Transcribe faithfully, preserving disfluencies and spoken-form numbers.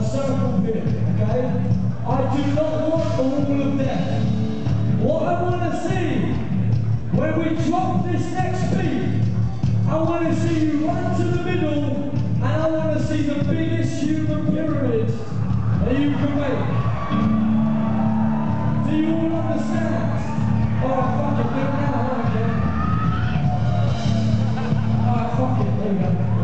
a circle pit, okay? I do not want a wall of death. What I want to see, when we drop this next beat, I want to see you run to the middle, and I want to see the biggest human pyramid that you can make. Do you all understand? Oh, fuck it, do it now, I don't care. Alright, fuck it, there we go.